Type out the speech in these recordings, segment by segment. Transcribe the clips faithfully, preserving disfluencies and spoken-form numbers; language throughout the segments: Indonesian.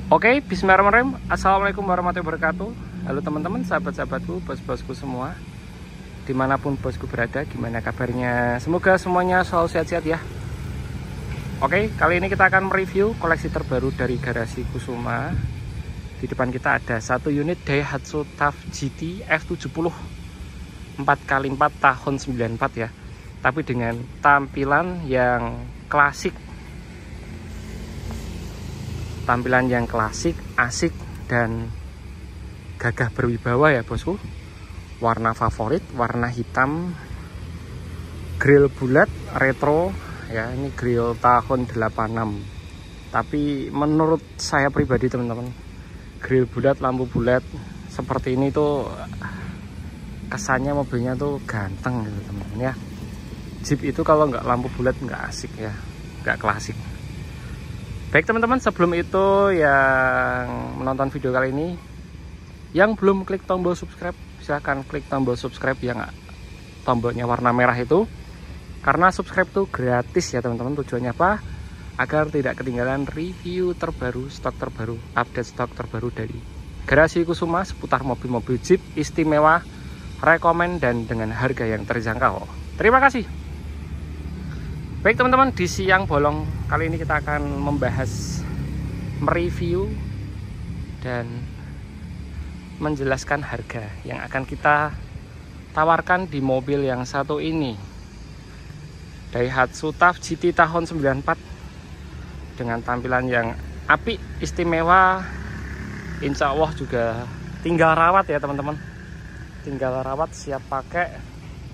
Oke, bismillahirrahmanirrahim. Assalamualaikum warahmatullahi wabarakatuh. Halo teman-teman, sahabat-sahabatku, bos-bosku semua, dimanapun bosku berada, gimana kabarnya? Semoga semuanya selalu sehat-sehat ya. Oke, kali ini kita akan mereview koleksi terbaru dari Garasi Kusuma. Di depan kita ada satu unit Daihatsu T A F G T F tujuh puluh empat kali empat tahun sembilan puluh empat ya, tapi dengan tampilan yang klasik. Tampilan yang klasik, asik, dan gagah berwibawa ya bosku. Warna favorit, warna hitam, grill bulat, retro ya. Ini grill tahun delapan enam. Tapi menurut saya pribadi teman-teman, grill bulat, lampu bulat seperti ini tuh kesannya mobilnya tuh ganteng gitu teman-teman ya. Jeep itu kalau nggak lampu bulat nggak asik ya, nggak klasik. Baik teman-teman, sebelum itu yang menonton video kali ini, yang belum klik tombol subscribe, silahkan klik tombol subscribe yang tombolnya warna merah itu. Karena subscribe itu gratis ya teman-teman. Tujuannya apa? Agar tidak ketinggalan review terbaru, stok terbaru, update stok terbaru dari Garasi Kusuma seputar mobil-mobil Jeep istimewa, rekomen, dan dengan harga yang terjangkau. Terima kasih. Baik teman-teman, di siang bolong kali ini kita akan membahas, mereview, dan menjelaskan harga yang akan kita tawarkan di mobil yang satu ini, Daihatsu T A F G T tahun sembilan puluh empat, dengan tampilan yang apik, istimewa. Insya Allah juga tinggal rawat ya teman-teman, tinggal rawat, siap pakai.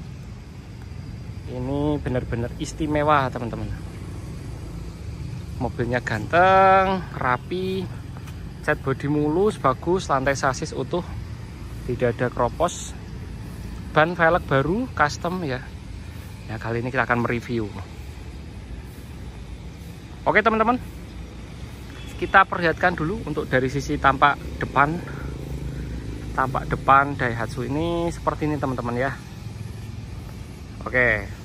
Ini benar-benar istimewa teman-teman. Mobilnya ganteng, rapi, cat bodi mulus, bagus, lantai sasis utuh, tidak ada kropos, ban velg baru, custom ya. Ya kali ini kita akan mereview. Oke teman-teman, kita perlihatkan dulu untuk dari sisi tampak depan. Tampak depan Daihatsu ini seperti ini teman-teman ya. Oke,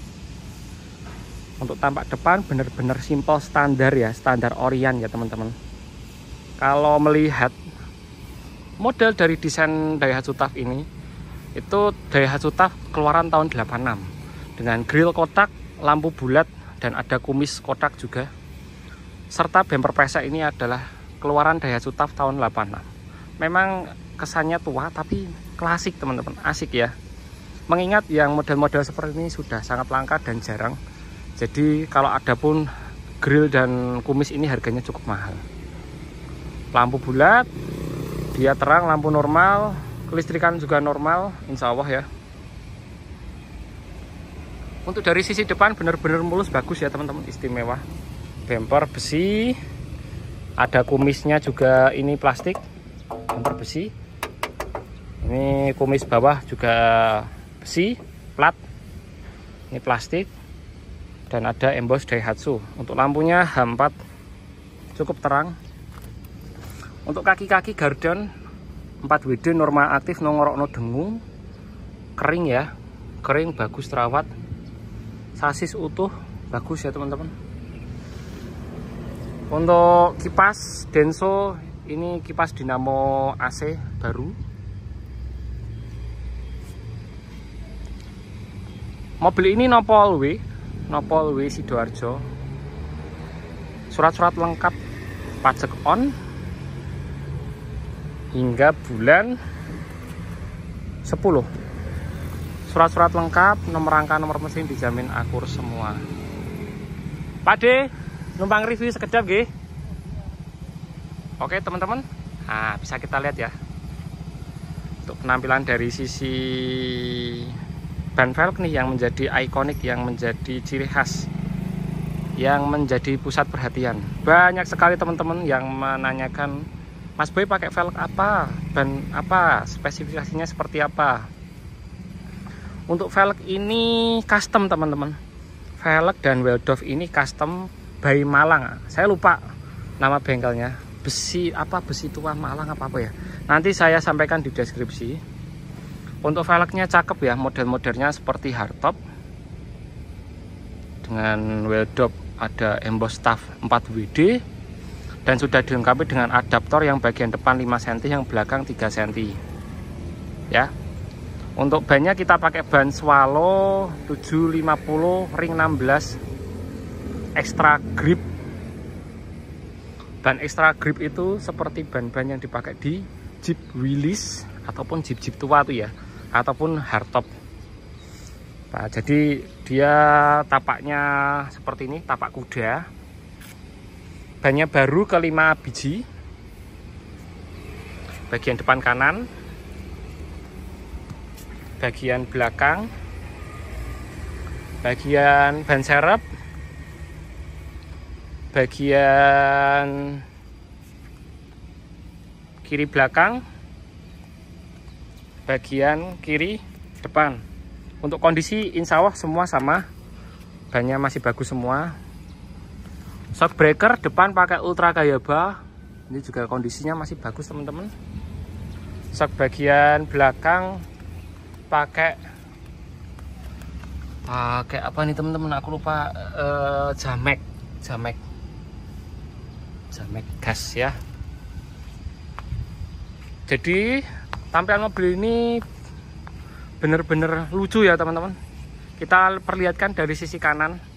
untuk tampak depan benar-benar simple, standar ya, standar Orion ya teman-teman. Kalau melihat model dari desain Daihatsu T A F ini, itu Daihatsu T A F keluaran tahun delapan enam dengan grill kotak, lampu bulat, dan ada kumis kotak juga, serta bumper pesek. Ini adalah keluaran Daihatsu T A F tahun delapan enam. Memang kesannya tua tapi klasik teman-teman, asik ya. Mengingat yang model-model seperti ini sudah sangat langka dan jarang. Jadi kalau ada pun grill dan kumis ini harganya cukup mahal. Lampu bulat, dia terang, lampu normal, kelistrikan juga normal, insya Allah ya. Untuk dari sisi depan benar-benar mulus, bagus ya teman-teman, istimewa. Bumper besi, ada kumisnya juga, ini plastik, bumper besi. Ini kumis bawah juga besi, plat, ini plastik, dan ada emboss Daihatsu. Untuk lampunya H empat, cukup terang. Untuk kaki-kaki gardon empat W D normal aktif, no ngorok no dengung, kering ya, kering, bagus, terawat. Sasis utuh, bagus ya teman-teman. Untuk kipas Denso, ini kipas dinamo A C baru. Mobil ini nopol W, nopol W Sidoarjo. Surat-surat lengkap, pajak on hingga bulan sepuluh. Surat-surat lengkap, nomor rangka, nomor mesin dijamin akur semua. Pak D, numpang review sekedap nggih. Oke teman-teman, nah bisa kita lihat ya. Untuk penampilan dari sisi ban velg nih yang menjadi ikonik, yang menjadi ciri khas, yang menjadi pusat perhatian. Banyak sekali teman-teman yang menanyakan, Mas Boy pakai velg apa, ban apa, spesifikasinya seperti apa. Untuk velg ini custom teman-teman. Velg dan Weldorf ini custom by Malang. Saya lupa nama bengkelnya. Besi apa, besi tua Malang apa apa ya. Nanti saya sampaikan di deskripsi. Untuk velgnya cakep ya, model-modelnya seperti hardtop dengan Weldorf, ada emboss T A F empat W D, dan sudah dilengkapi dengan adaptor yang bagian depan lima sentimeter, yang belakang tiga sentimeter ya. Untuk bannya kita pakai ban Swallow tujuh lima puluh ring enam belas extra grip. Ban extra grip itu seperti ban-ban yang dipakai di Jeep Willys ataupun Jeep-Jeep tua tuh ya, ataupun hardtop. Nah, jadi dia tapaknya seperti ini, tapak kuda. Bannya baru ke lima biji. Bagian depan kanan, bagian belakang, bagian ban serep, bagian kiri belakang, bagian kiri depan. Untuk kondisi insya Allah semua sama, bannya masih bagus semua. Shock breaker depan pakai Ultra Gayaba, ini juga kondisinya masih bagus teman-teman. Shock bagian belakang pakai pakai apa nih teman-teman, aku lupa, uh, jamek jamek jamek gas ya. Jadi tampilan mobil ini bener-bener lucu ya teman-teman. Kita perlihatkan dari sisi kanan.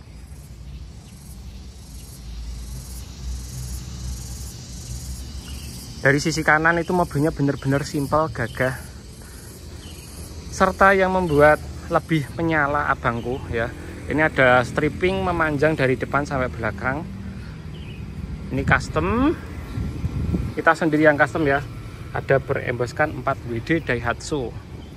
Dari sisi kanan itu mobilnya bener-bener simpel, gagah, serta yang membuat lebih menyala abangku ya. Ini ada stripping memanjang dari depan sampai belakang. Ini custom, kita sendiri yang custom ya. Ada beremboskan empat W D Daihatsu.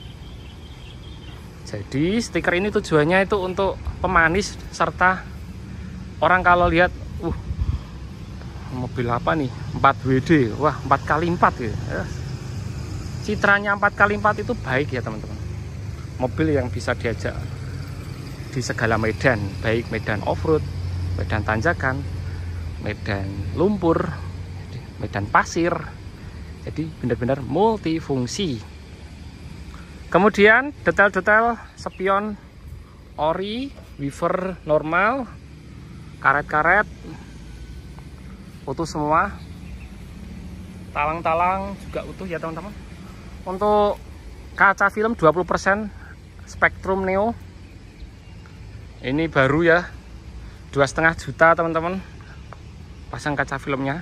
Jadi stiker ini tujuannya itu untuk pemanis, serta orang kalau lihat, uh mobil apa nih, empat W D, wah empat kali empat gitu ya. Citranya empat kali empat itu baik ya teman-teman. Mobil yang bisa diajak di segala medan, baik medan off-road, medan tanjakan, medan lumpur, medan pasir. Jadi benar-benar multifungsi. Kemudian detail-detail spion ori, wiper normal, karet-karet utuh semua, talang-talang juga utuh ya teman-teman. Untuk kaca film dua puluh persen Spektrum Neo, ini baru ya, dua setengah juta teman-teman pasang kaca filmnya.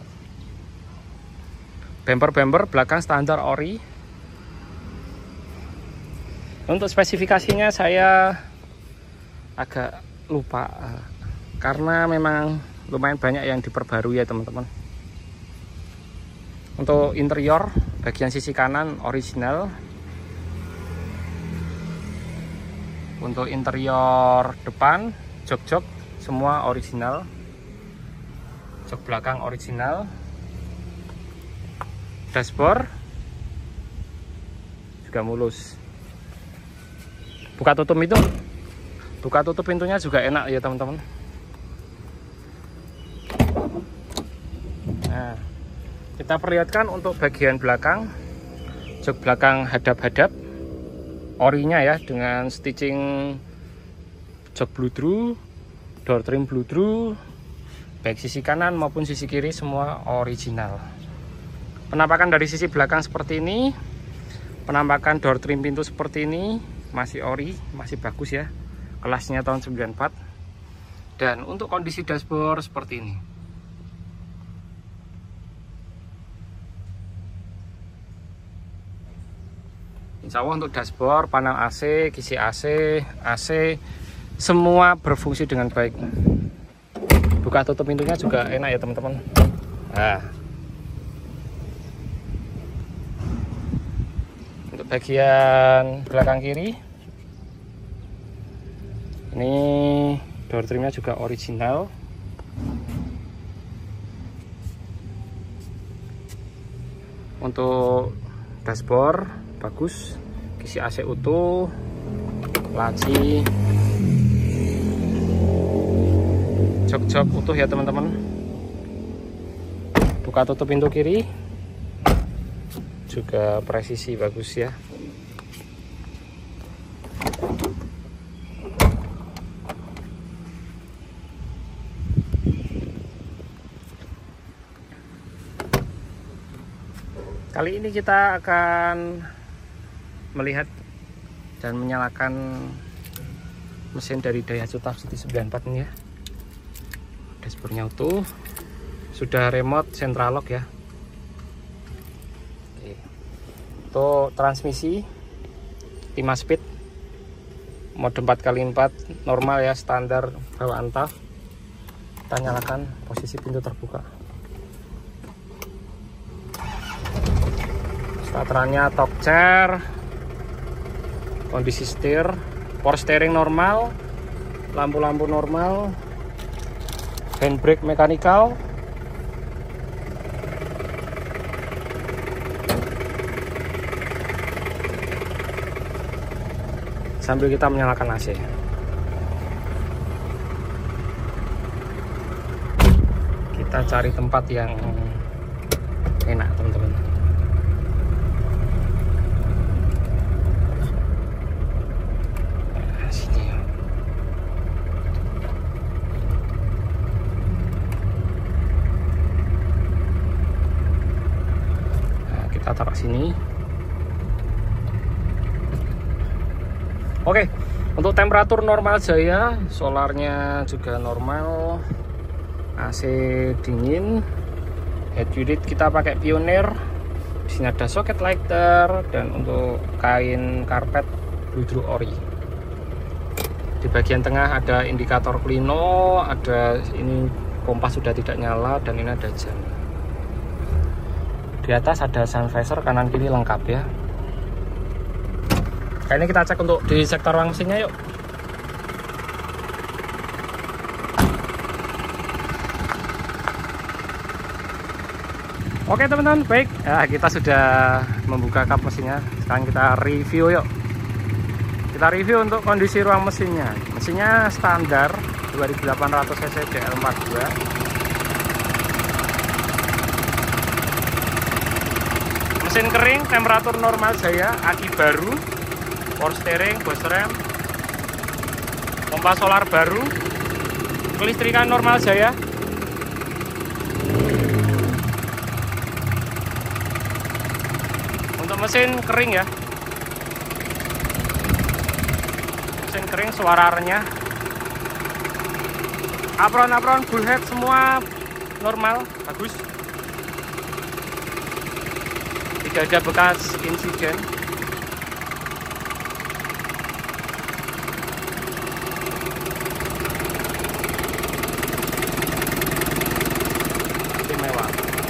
Bumper-bumper belakang standar ori. Untuk spesifikasinya saya agak lupa karena memang lumayan banyak yang diperbarui ya teman-teman. Untuk interior bagian sisi kanan original. Untuk interior depan jok-jok semua original. Jok belakang original. Dashboard juga mulus. Buka tutup itu, buka tutup pintunya juga enak ya teman-teman. Nah, kita perlihatkan untuk bagian belakang, jok belakang hadap-hadap, orinya ya, dengan stitching jok bludru, door trim bludru, baik sisi kanan maupun sisi kiri semua original. Penampakan dari sisi belakang seperti ini, penampakan door trim pintu seperti ini, masih ori, masih bagus ya, kelasnya tahun sembilan puluh empat. Dan untuk kondisi dashboard seperti ini. Insya Allah untuk dashboard, panel A C, kisi A C, A C semua berfungsi dengan baik. Buka tutup pintunya juga enak ya teman-teman. Nah, untuk bagian belakang kiri, ini door trimnya juga original. Untuk dashboard bagus, kisi A C utuh, laci, jok-jok utuh ya teman-teman. Buka tutup pintu kiri juga presisi bagus ya. Kali ini kita akan melihat dan menyalakan mesin dari Daihatsu Tough City sembilan puluh empat ini ya. Dashboardnya utuh, sudah remote central lock ya. Oke. Untuk transmisi lima speed, mode empat kali empat normal ya, standar bawaan Tough. Kita nyalakan, posisi pintu terbuka. Starterannya top chair, kondisi setir, power steering normal, lampu-lampu normal, handbrake mekanikal, sambil kita menyalakan A C. Kita cari tempat yang enak teman-teman. Kita taruh sini. Oke, untuk temperatur normal Jaya, solarnya juga normal, A C dingin, head unit kita pakai Pioneer. Di sini ada socket lighter dan untuk kain karpet Bludru Ori. Di bagian tengah ada indikator klino, ada ini kompas sudah tidak nyala dan ini ada jam. Di atas ada sun visor kanan kiri lengkap ya. Kali ini kita cek untuk di sektor ruang mesinnya yuk. Oke teman-teman, baik ya, kita sudah membuka kap mesinnya. Sekarang kita review yuk. Kita review untuk kondisi ruang mesinnya. Mesinnya standar dua ribu delapan ratus cc D L empat puluh dua. Mesin kering, temperatur normal Jaya, aki baru, power steering, bos rem, pompa solar baru, kelistrikan normal Jaya. Untuk mesin kering ya, mesin kering, suara renyah, apron-apron bullhead semua normal, bagus. Tidak ada bekas insiden. Istimewa.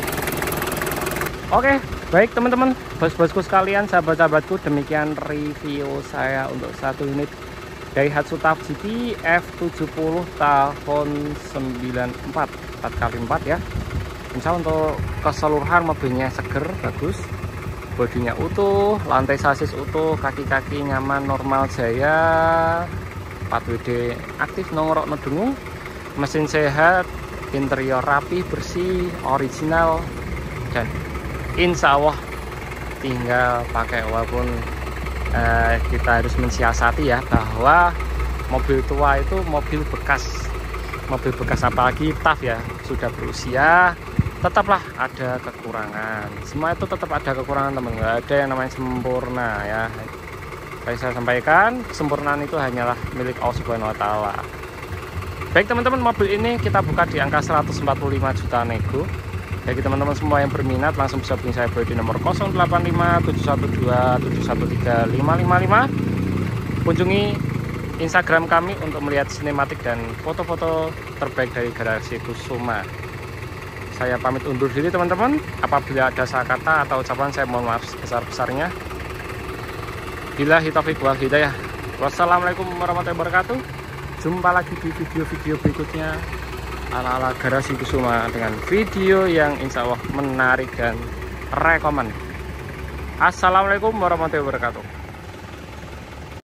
Oke, baik teman-teman, bos-bosku sekalian, sahabat-sahabatku, demikian review saya untuk satu unit Daihatsu Tough City F tujuh puluh tahun sembilan puluh empat, empat kali empat ya. Insya Allah untuk keseluruhan mobilnya seger, bagus. Bodinya utuh, lantai sasis utuh, kaki-kaki nyaman normal Jaya, empat W D aktif nongkrok nedungu, mesin sehat, interior rapi, bersih, original, dan insya Allah tinggal pakai. Walaupun eh, kita harus mensiasati ya, bahwa mobil tua itu mobil bekas, mobil bekas apalagi Tough ya, sudah berusia, tetaplah ada kekurangan. Semua itu tetap ada kekurangan teman, nggak ada yang namanya sempurna ya. Tadi saya sampaikan, kesempurnaan itu hanyalah milik Allah Subhanahu wa Ta'ala. Baik teman-teman, mobil ini kita buka di angka seratus empat puluh lima juta nego. Bagi teman-teman semua yang berminat, langsung bisa hubungi saya di nomor nol delapan lima tujuh satu dua tujuh satu tiga lima lima lima. Kunjungi Instagram kami untuk melihat sinematik dan foto-foto terbaik dari garasi Kusuma. Saya pamit undur diri teman-teman. Apabila ada salah kata atau ucapan, saya mohon maaf sebesar-besarnya. Billahi taufiq wal hidayah. Wassalamualaikum warahmatullahi wabarakatuh. Jumpa lagi di video-video berikutnya ala-ala garasi Kusuma dengan video yang insya Allah menarik dan rekomen. Assalamualaikum warahmatullahi wabarakatuh.